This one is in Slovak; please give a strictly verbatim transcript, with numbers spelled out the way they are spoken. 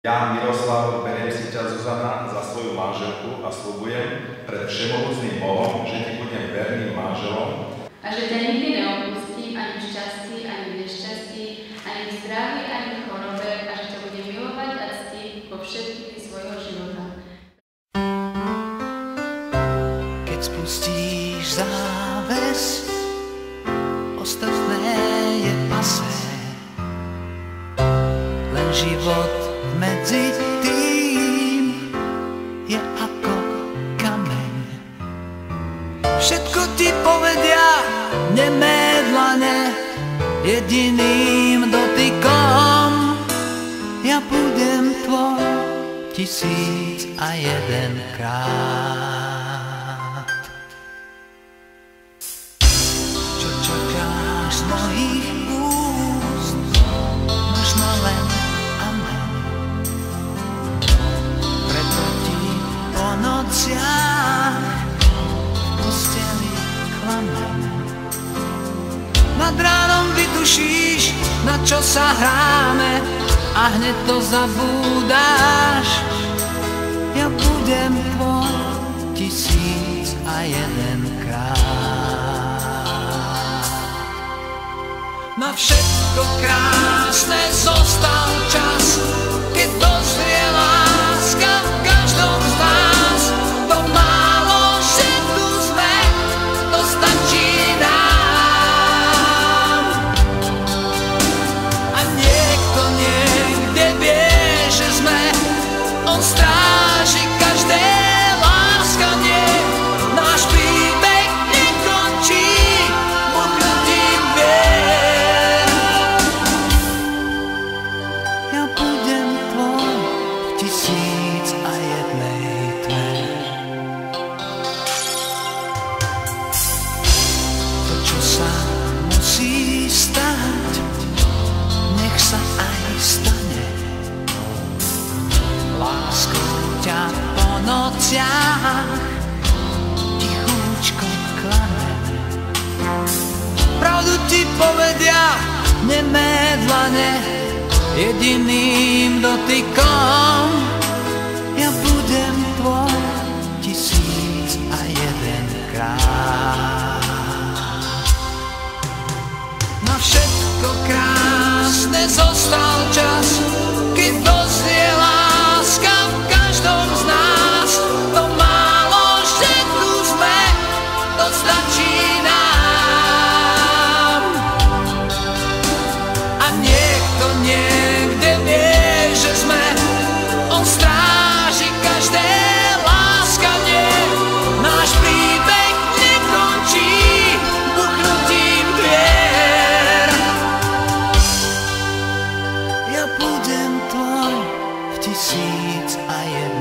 Ja, Miroslav, beriem si ťa, Zuzana, za svoju manželku a sľubujem pred všemohúcným Bohom, že ti budem verným manželom a že ťa nikdy neopustím ani v šťastí, ani v nešťastí, ani v zdraví, ani v chorobe, a že ťa budem milovať a ctiť vo všetkých dni svojho života. Keď spustíš záves, ostatné je pasé, len život medzi tým je ako kameň. Všetko ti povedia nemé dlane, jediným dotykom ja budem tvoj tisíc a jedenkrát. Čo čakáš z mojich úst, možno len po nociach v posteli klamem. Nad ránom vytušíš, na čo sa hráme, a hneď to zabúdáš. Ja budem tvoj tisíc a jedenkrát. Na všetko krásne zostal čas, keď dozrie láska v každom z nás. To málo, že tu sme, to stačí nám. A niekto niekde vie, že sme, on stráži každé láskanie. Náš príbeh nekončí buknutím vier. Ja budem tvoj v tisíc a jednej tme. To, čo sa musí stať, nech sa aj stane. Láskou ťa po nociach tichúčko klanem. Pravdu ti povedia nemé dlane, jediným dotykom ja budem tvoj tisíc a jedenkrát. Na všetko krásne zostal čas, keď dozrie láska v každom z nás. To málo, že tu sme, to stačí nám. A niekto niekde vie, že sme, on stráži každé láskanie. Náš príbeh nekončí buchnutím dvier. Ja budem tvoj v tisíc a jedna.